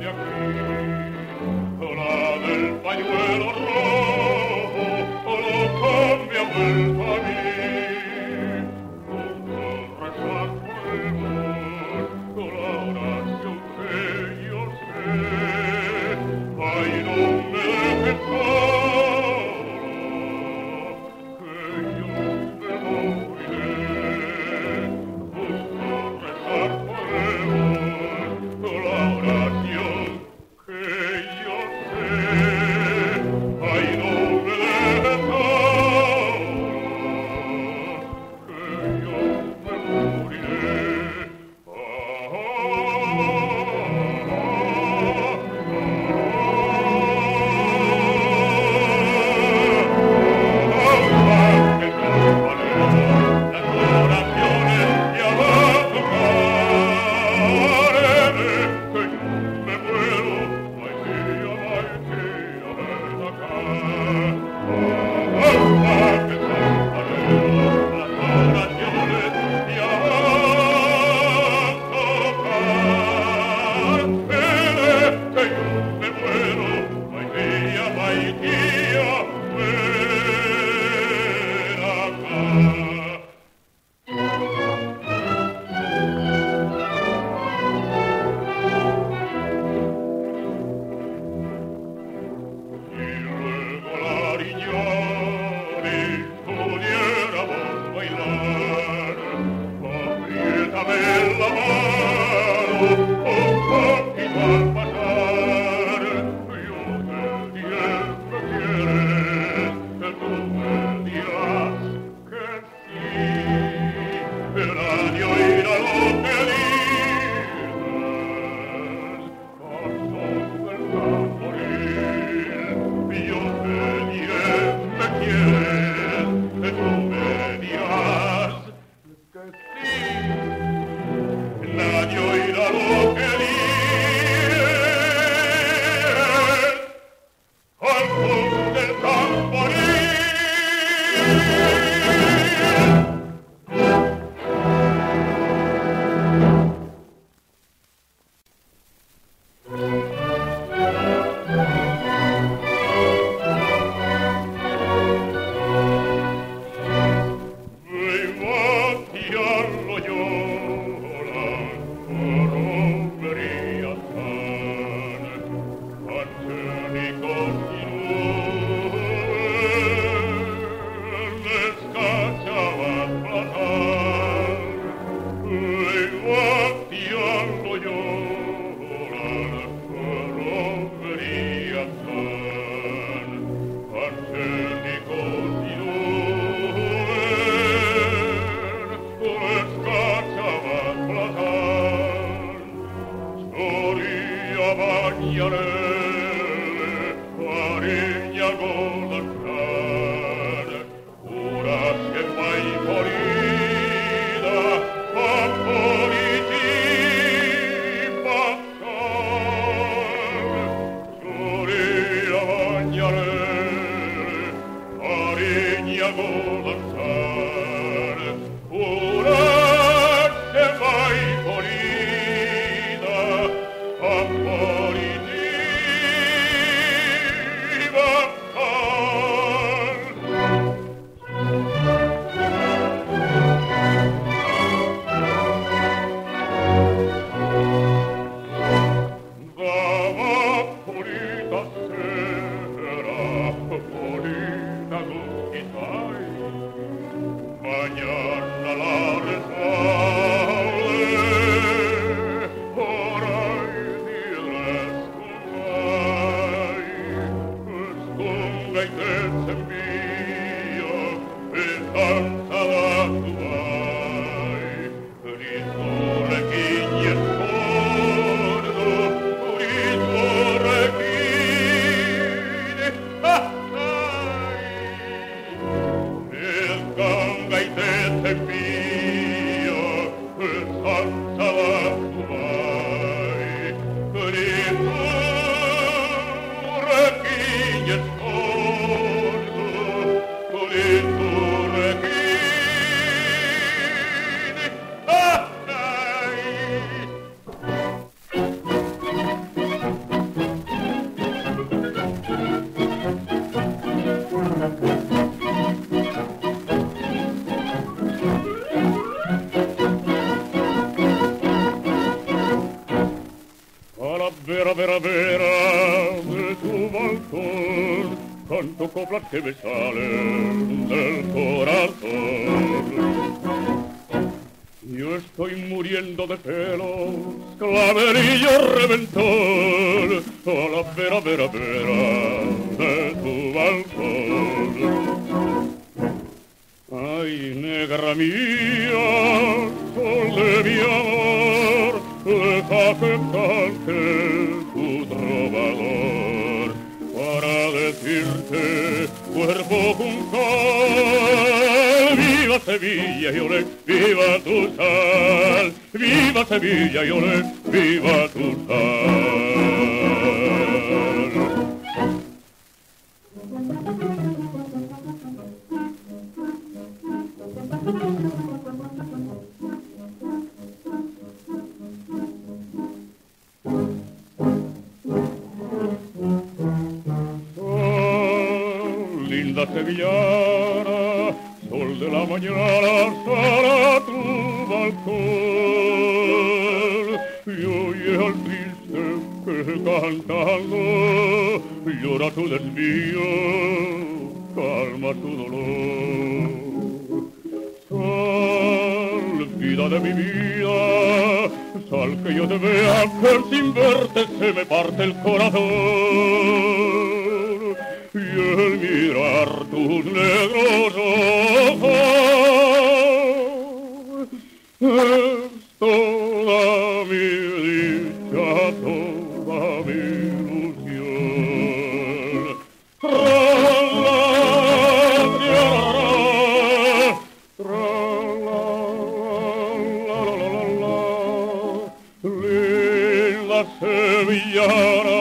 de aquí, la del pañuelo rojo, lo cambia vuelto a mí. Rezar por la oración que yo sé, ay, no me dejes solo, que yo me moriré. Busco rezar por la oración que yo sé, ay, no me dejes solo, que yo me moriré. Amor y ti vera, vera, vera de tu balcón, canto coplas que me salen del corazón. Yo estoy muriendo de pelos, claverillo reventón, a la vera, vera, vera de tu balcón. Ay, negra mía, sol de mi amor, deja que cante tu trovador, para decirte, cuerpo juncal, viva Sevilla y olé, viva tu sal, viva Sevilla y olé, viva tu sal. Linda sevillana, sol de la mañana, sal a tu balcón y oye al triste que cantando llora tu desvío, calma tu dolor. Sal, vida de mi vida, sal que yo te vea, que sin verte se me parte el corazón. Y el mirar tus negros ojos es toda mi dicha, toda mi ilusión. Linda sevillana,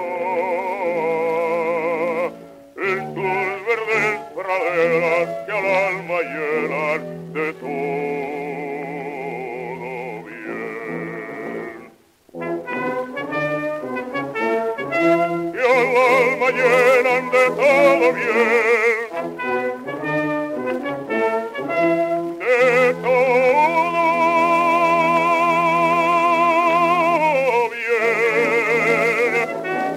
En tus verdes praderas que a la llenan de todo bien, de todo bien.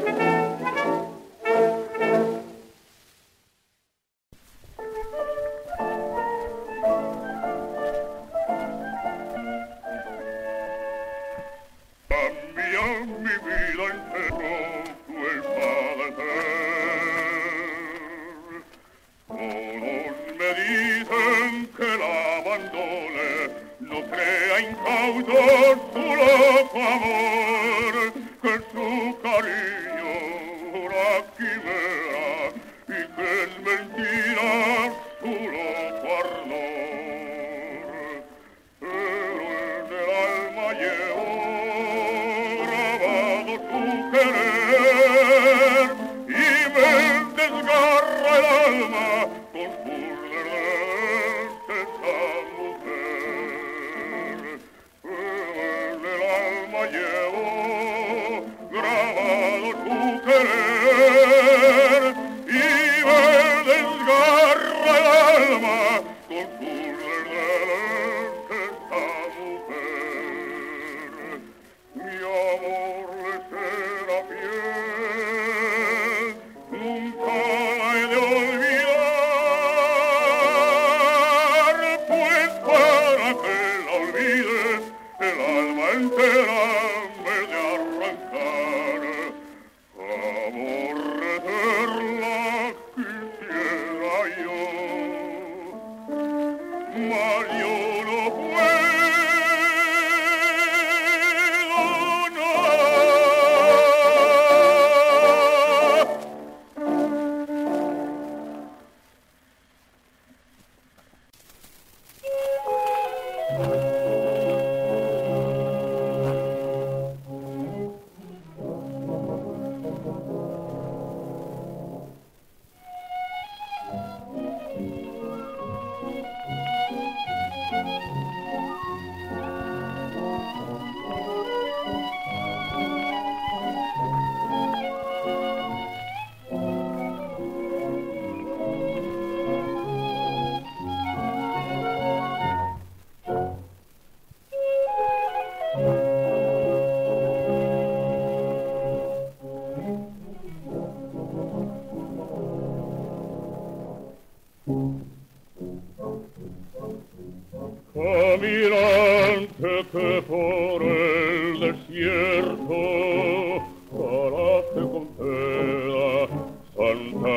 Cambia mi vida entero el padecer. Todos me dicen que la abandone, no crea incauto su loco amor, que su cariño una quimera y que es mentira su loco ardor. Pero en el alma llevo grabado su querer y me desgarra el alma con sus verdades esa mujer. En el alma llevo grabado su querer y me desgarra el alma con sus verdades esa mujer. Mi amor le será fiel, nunca la he de olvidar, pues para que la olvide el alma entera me de arrancar. Aborrecerla quisiera yo, mas yo no puedo, no. Caminante que por el desierto para que conceda santa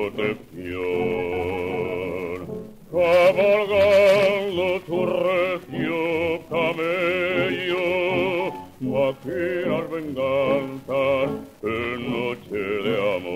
protección, cabalgando tu recio camello, maquinas venganzas en noche de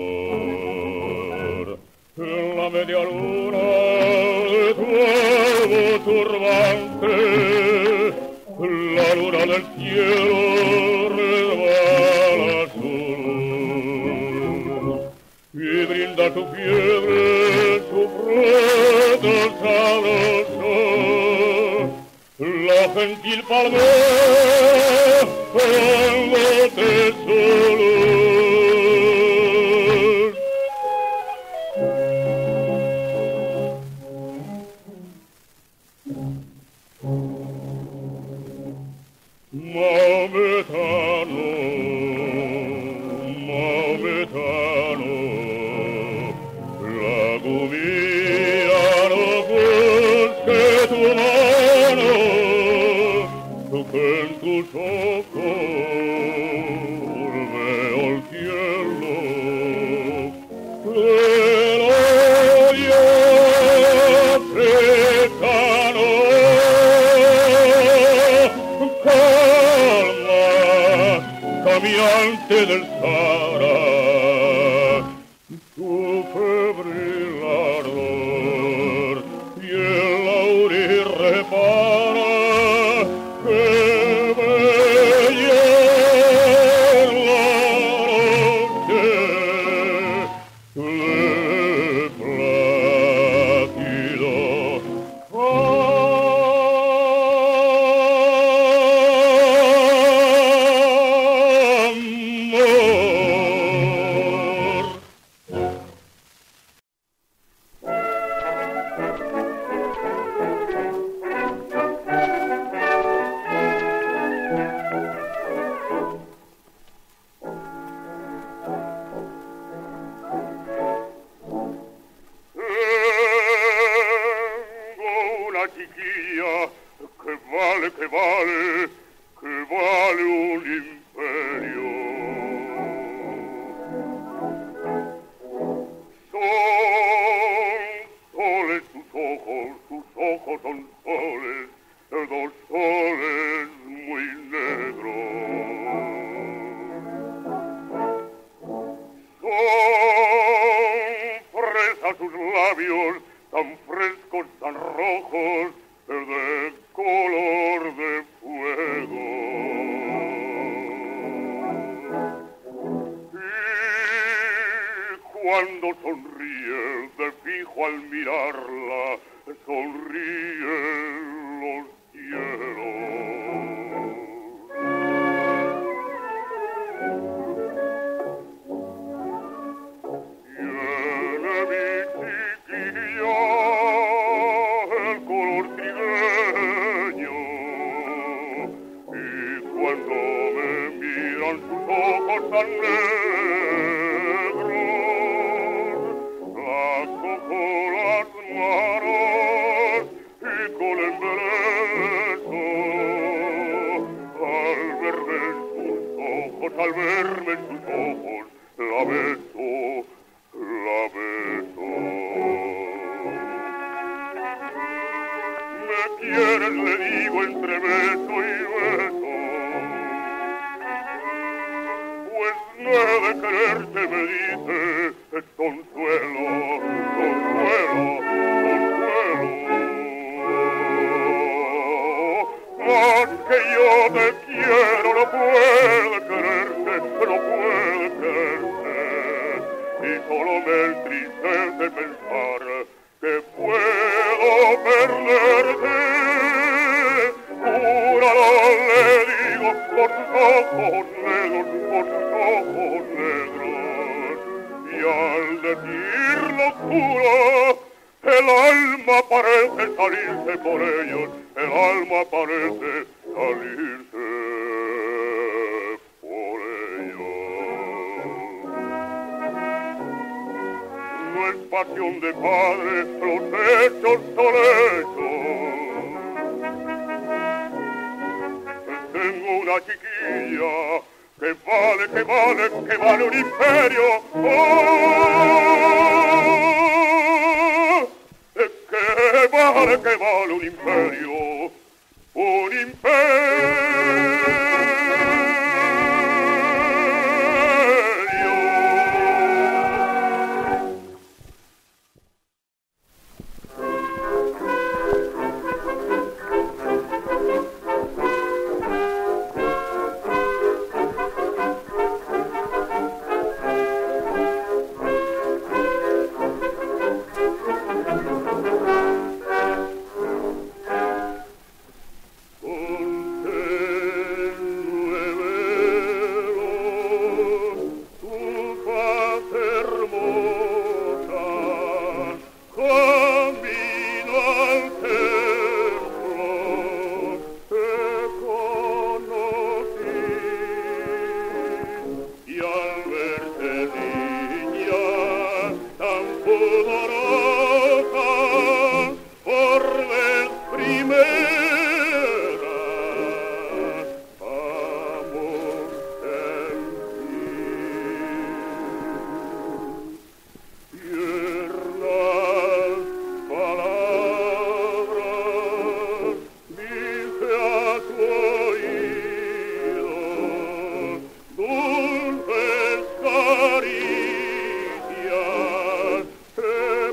amor. En la media luna de tu albo turbante, la luna del cielo resbala su luz y brinda tu fiebre, su fruto sabroso. La gentil palmera dándote su luz. Maometano, Maometano, la gubia no busque tu mano, que en tus ojos veo el cielo, pero yo africano. Caminante del Sahara, tu febril ardor y el laurel repara que bella es la noche de plácido amor. besa sus labios tan frescos, tan rojos, de color de fuego. Y cuando sonríe de fijo al mirarla, sonríen los cielos. Tan negros, la cojo las manos y con el beso, al verme en sus ojos, la beso, la beso. Me quieres, le digo entre beso y beso. No he de quererte, me dice, es consuelo, consuelo, consuelo. Más que yo te quiero, no puedo quererte, no puedo quererte. Y solo me entristece pensar que puedo perderte. Júralo, le digo, por tus ojos negros, por tus ojos negros. Y al decirlo juro, el alma parece salirse por ellos, el alma parece salirse por ellos. No es pasión de padre, los hechos son hechos. Tengo una chiquilla que vale un imperio. ¡Oh! Que vale un imperio. Un imperio. Caricias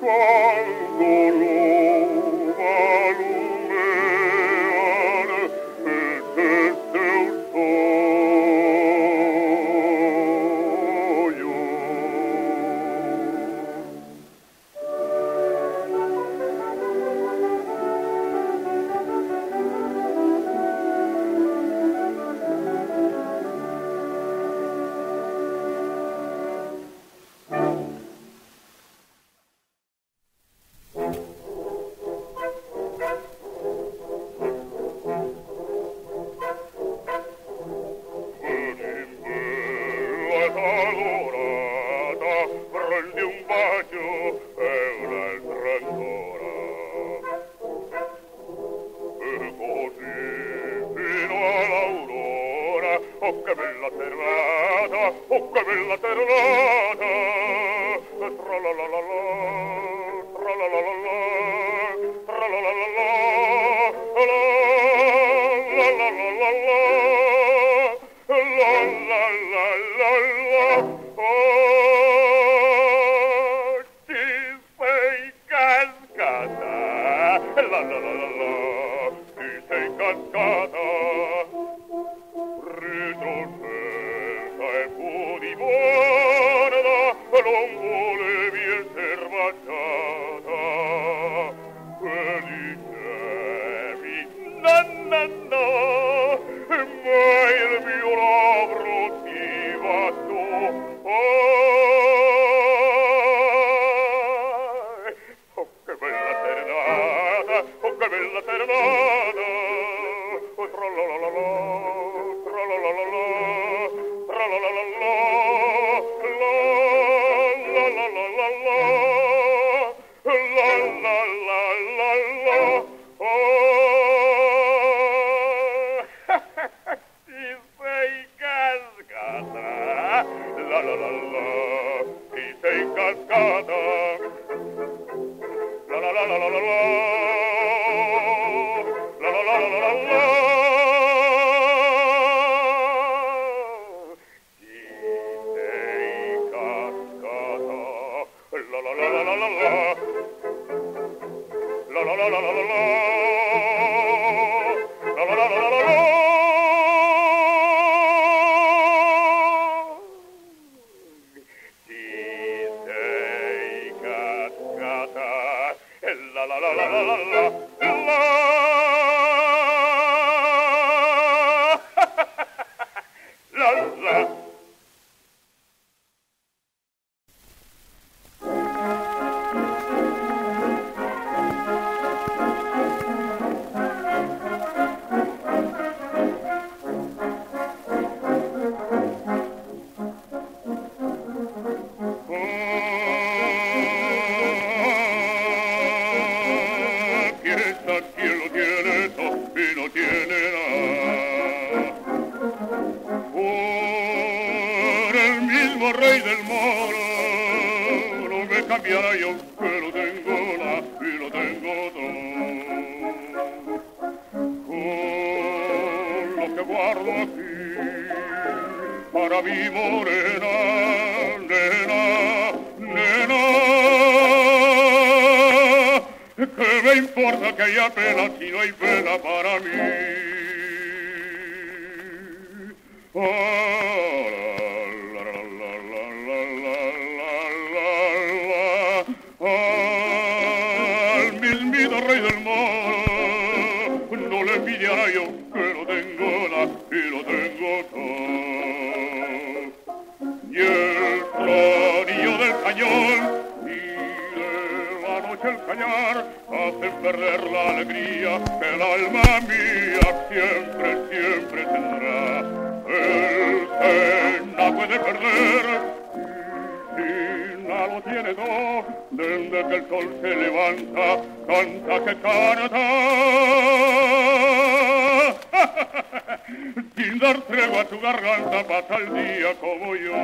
cuando lo alumean este sollo. Prende un bacio e un'altra ancora, e così fino all'aurora. Oh che bella serata, oh che bella serata, tra-la-la-la-la, tra-la-la-la-la, tra-la-la-la-la, la-la-la-la-la, la-la-la-la-la. La la la la la, ti sei cascata, retrocessa e furibonda, non volevi esser baciata, e dicevi no no no, ma il mio labbro ti baciò. Oh, che bella serenata, oh che bella serenata, oh tra-la-la-la-la, tra-la-la-la-la, tra-la-la-la-la, la-la-la-la-la, la-la-la-la-la, oh, ti sei cascata, la-la-la-la, ti sei cascata. La la la la la la la, la la la la la la. Ti sei cascata. La la la la la la la. La la la la la la la. La la la la la la la. La la la la la la la la la. Quien lo tiene todo y no tiene nada. Por el mismo rey del moro, no me cambiará yo que lo tengo la y lo tengo todo. Con lo que guardo aquí para mi morena, nena, nena. ¿Qué me importa que haya pena si no hay pena para mí? Al mismito rey del mar no le envidiará yo que lo tengo la y lo tengo todo. Y el sonido del cañón el cañar hace perder la alegría que el alma mía siempre, siempre tendrá. El que no puede perder y no lo tiene todo, desde que el sol se levanta, canta que canta. Sin dar tregua a tu garganta pasa el día como yo.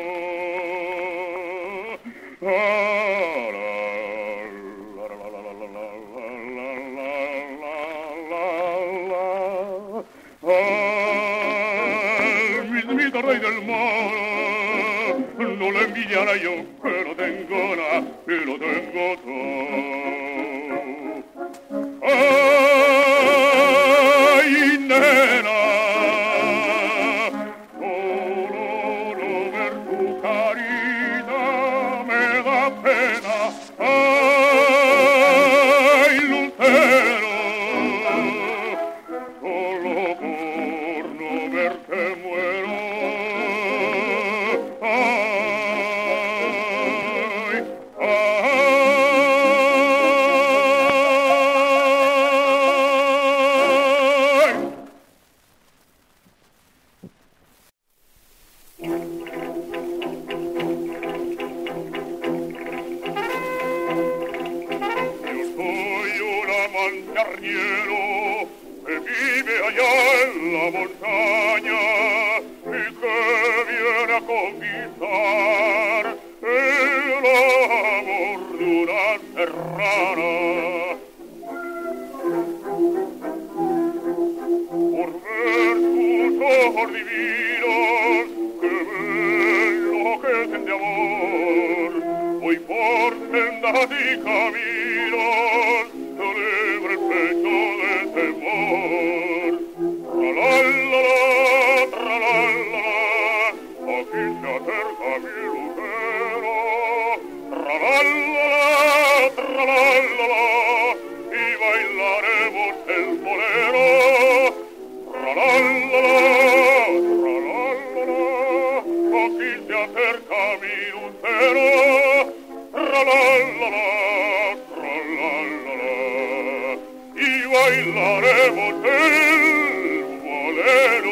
Al mismito rey del mar no le envidiara yo que lo tengo nada. lo tengo todo. Ay, nena, solo no ver tu carita me da pena. Ay, lucero, solo por no verte muero. Arriero que vive allá en la montaña y que viene a conquistar el amor de una serrana. Por ver tus ojos divinos que me enloquecen de amor, voy por sendas y caminos libre el pecho de temor. Tra-la-la-la, tra-la-la-la, aquí se acerca mi lucero. Tra-la-la-la, tra-la-la-la, y bailaremos el bolero. Tra-la-la-la, tra-la-la-la, aquí se acerca mi lucero. Tra-la-la-la, bailaremos el bolero.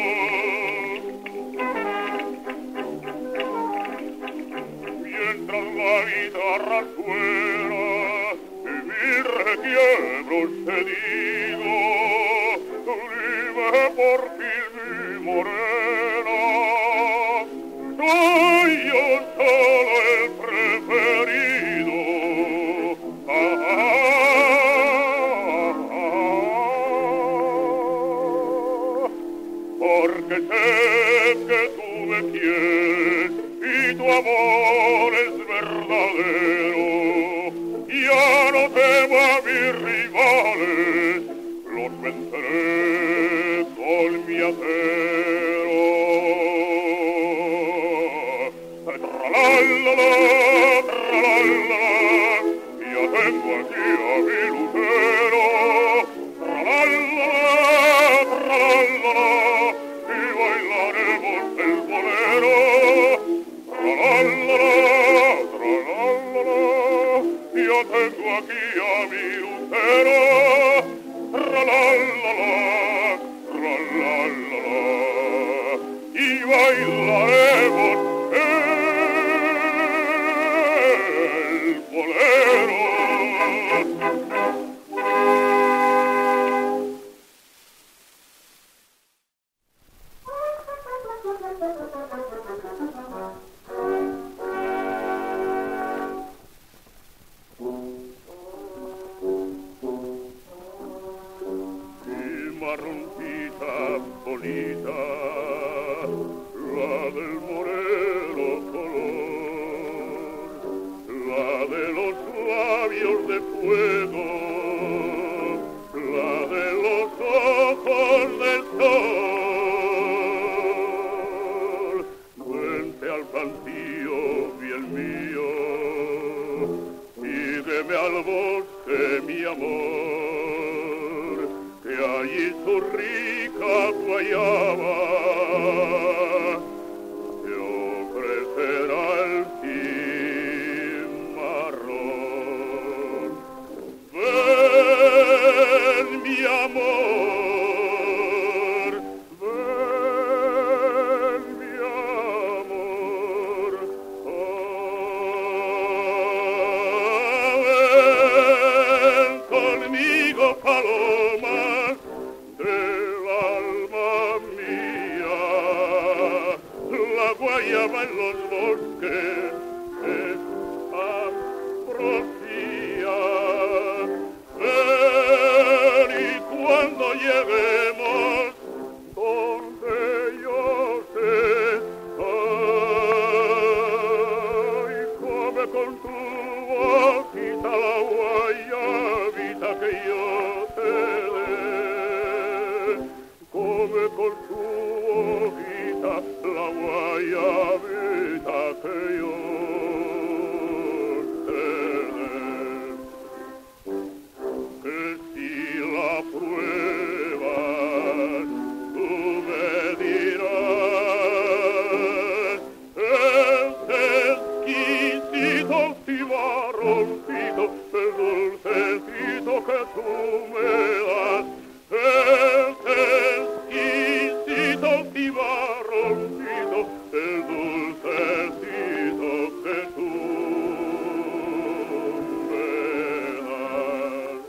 Mientras la guitarra suena y mi requiebro te digo, dime por fin mi morena, soy yo solo el preferido. Porque sé que tú me quieres y tu amor es verdadero. Ya no temo a mis rivales, los venceré con mi acero. Tra-la-la-la, tra-la-la-la, ya tengo aquí a mi lucero. Tra-la-la-la, tra-la-la-la, bailaremos el bolero. Tra-la-la-la, tra-la-la-la, yo tengo aquí a mi lucero. Tra-la-la-la, tra-la-la-la, y bailaremos el bolero. Marroncita bonita, la del moreno color, la de los labios de fuego, la de los ojos del sol. Vente al plantío, bien mío, sígueme al bosque, mi amor, que allí su rica guayaba te ofrecerá el cimarrón. Ven, mi amor, ven, mi amor, ven conmigo, paloma del alma mía. cimarroncito, el dulcecito que tú me das. Ese exquisito cimarroncito, el dulcecito que tú me das.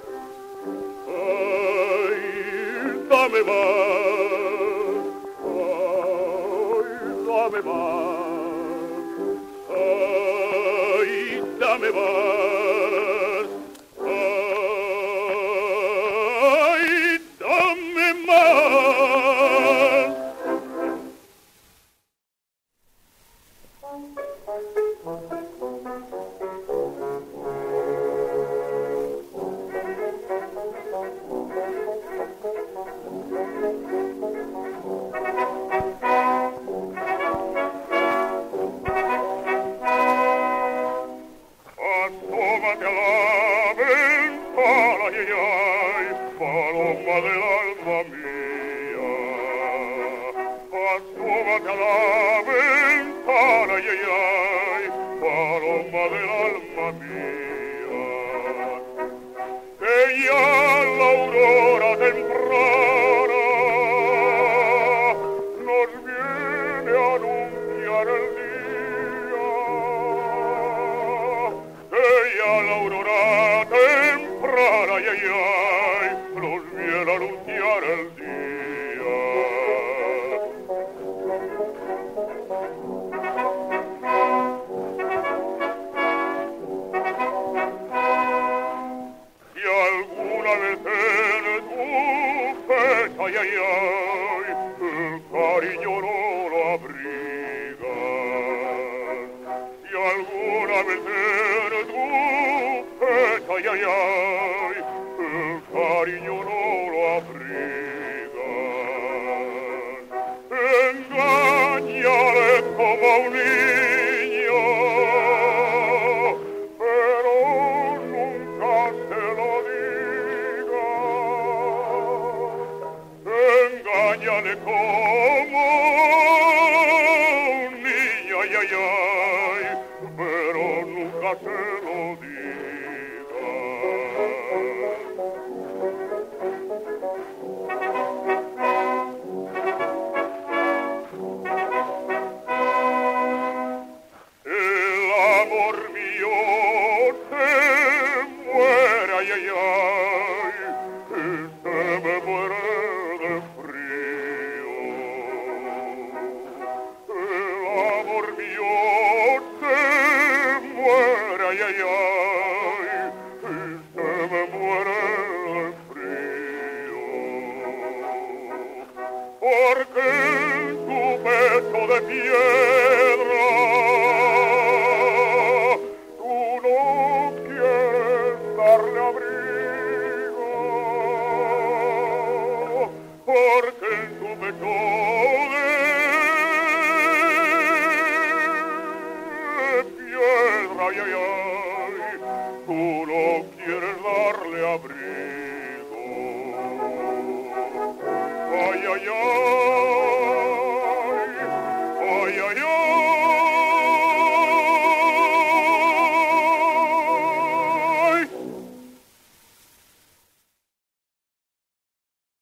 Ay, dame más, ay, dame más, ay, dame más, ay, dame más. Asómate a la ventana, ay, ay, ay, paloma del alma mía. Asómate a la ventana, ay, ay, ay, paloma del alma mía. Que ya la aurora temprana nos viene a anunciar el día. Ya la aurora temprana, ay, ay, ay, nos viene a anunciar el día. Si alguna vez en tu pecho, ay, ay, ay, el cariño no lo abriga. Si alguna vez en tu pecho, ay, ay, ay, el cariño no lo abriga. Engáñale como a un niño, pero nunca se lo diga. Engáñale como un niño, ay, ay, ay, pero nunca se lo diga. El amor mío se muere, ay, ay, ay, y se me muere de frío. El amor mío se muere, ay, ay, ay, y se me muere de frío. Porque en tu pecho de piedra tú no quieres darle abrigo. Porque en tu pecho de piedra, ay, ay, ay, tú no quieres darle abrigo.